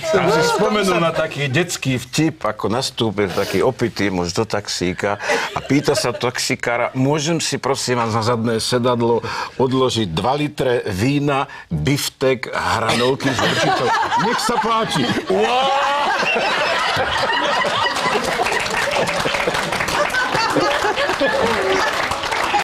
Som si spomenul na taký detský vtip, ako nastúpil taký opitý muž do taxíka a pýta sa taxikára, môžem si prosím vás na zadné sedadlo odložiť 2 litre vína, biftek, hranolky s horčičou. Nech sa páči. Wow!